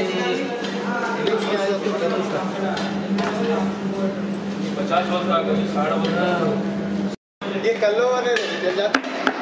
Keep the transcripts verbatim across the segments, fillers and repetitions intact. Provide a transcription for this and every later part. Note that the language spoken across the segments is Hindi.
पचास वर्ष आगे साढ़े ये कल्लो वाले चल जा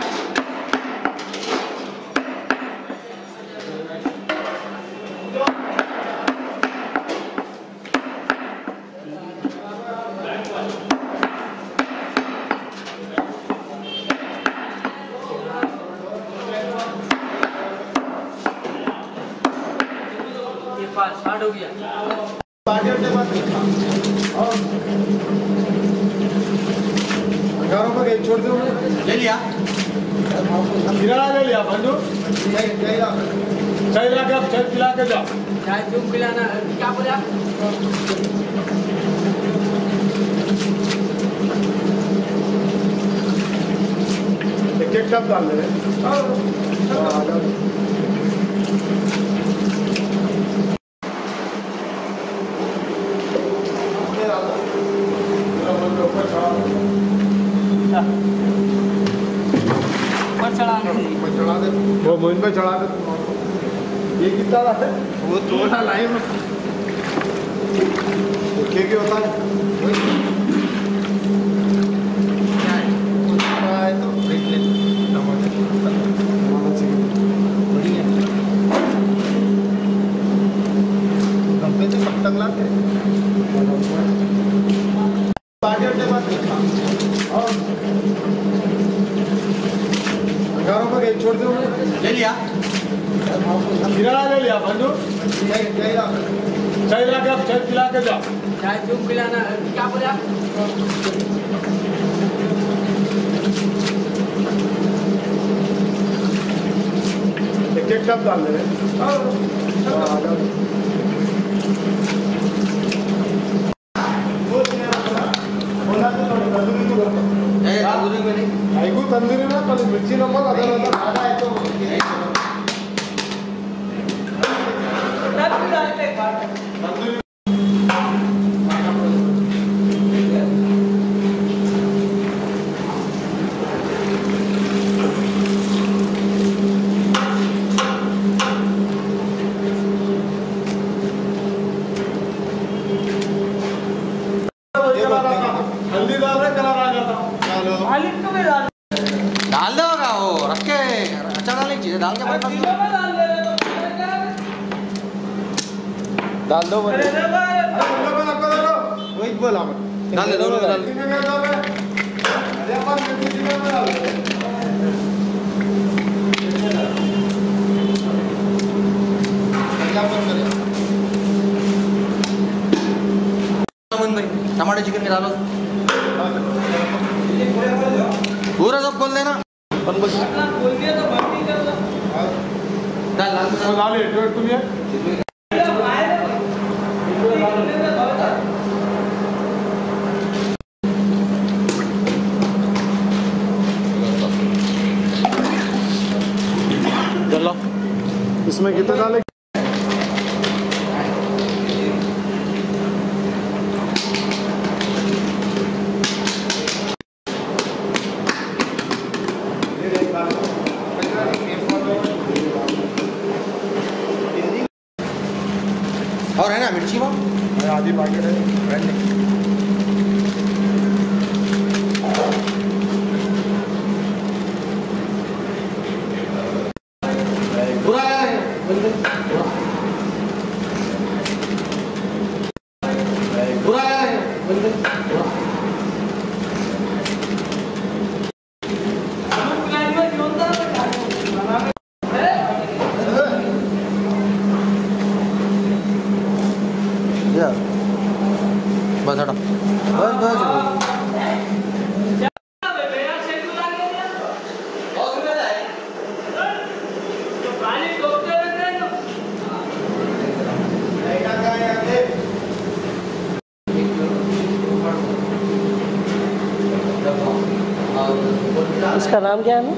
स्टार्ट हो गया पार्टी अपने पास और घरों पर एक छोड़ दो ले लिया किराना ले लिया बंधु चाय ला के आप चाय पिला के जाओ चाय क्यों पिलाना क्या बोले आप एक एक कप डाल दे चढ़ा दे वो मोइन पे चढ़ा दे ये कितना है वो थोड़ा लाइन में क्या क्या होता है तो ब्रेक ले बढ़िया कंपनी से सब टंग लाते पार्टी अपने पास और घरों पर एक छोड़ दो ले लिया किराना ले लिया बंधु चाय ला के आप चाय पिला के जाओ चाय क्यों पिलाना क्या बोले आप एक एक कप डाल दे ऐकू तंदुरी ना पण मिरची नमक अदर अदर आधा आहे तो तंदुरी हल्दी डाल रहे कलर आ जाता चलो डाल दो का वो रख के अच्छा डालने की चीजें डाल के डाल दो बंदे वही बोला मैं डाल दे दोनों डाल दे अरे अपन मिर्ची में डाल दे क्या कर रहे अमन भाई टमाटर चिकन के डालो पूरा सब खोल देना खोल दिया तो बात नहीं कर डाल डाल तो डाल ये तो तुम ये चलो इसमें कितना डाले और है ना मिर्ची वो आधी पैकेट है पूरा पूरा बस हटा बस बस इसका नाम क्या है?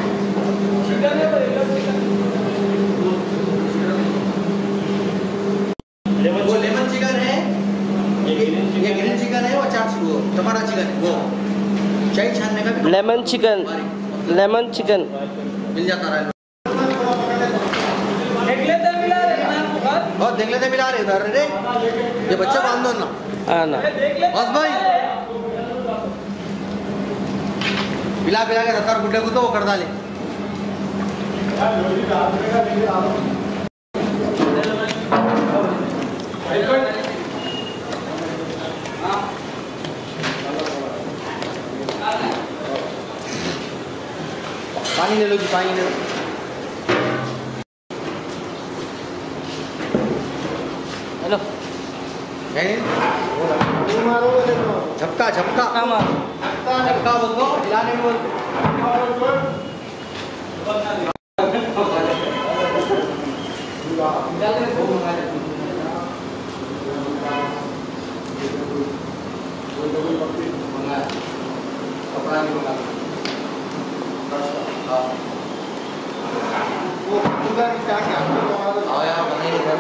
वो लेमन चिकन है, ये ग्रीन चिकन है, वो चाट वो टमाटर चिकन है, वो चाय छानने का भी लेमन चिकन, लेमन चिकन मिल जाता है। और देख लेते मिला रहे इधर रे ये बच्चा बांध दो ना हाँ ना बस भाई पिला पिला के रतार गुड्डे को तो वो कर डाले पानी ले लो जी पानी ले लो हेलो झपका झपका झपका बोल दो हिलाने बोल कपड़ा नहीं बोला वो पूरा क्या क्या आओ यार बनाइए इधर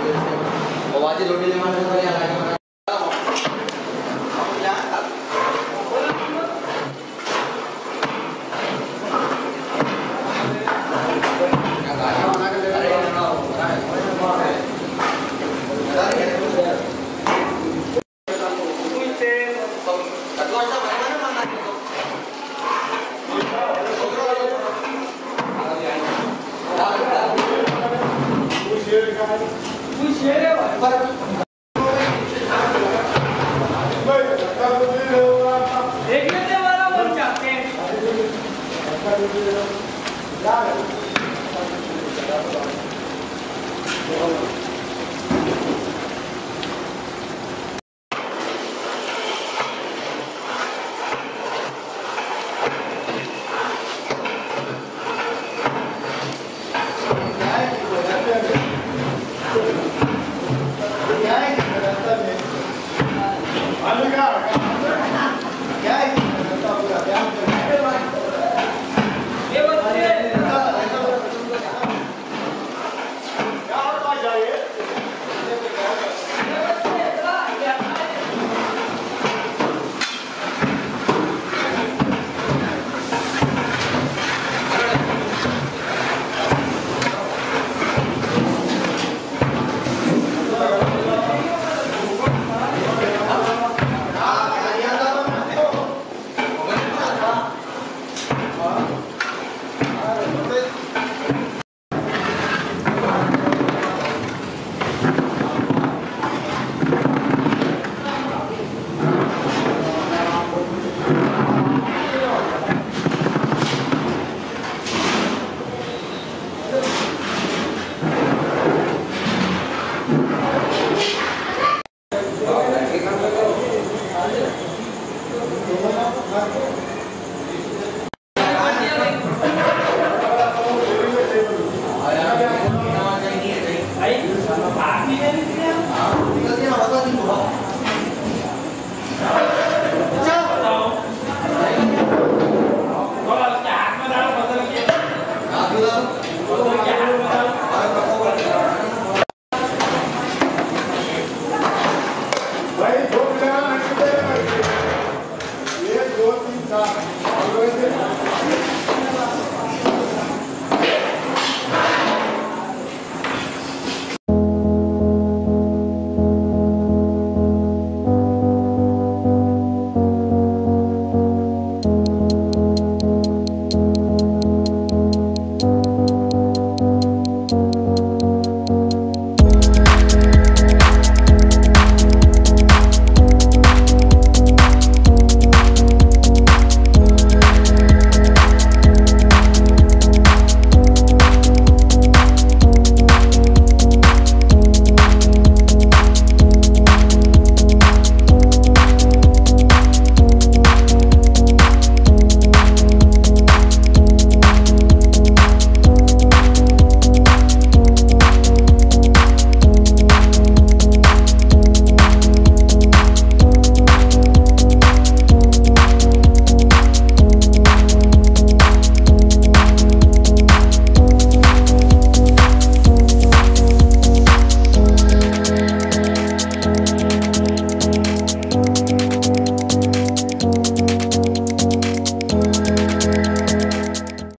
आवाज़ रोटी ले मारने वाले यहाँ लाके Đấy, bà đi đến kia. Ờ, đi cái nào mà tôi đi ngủ không?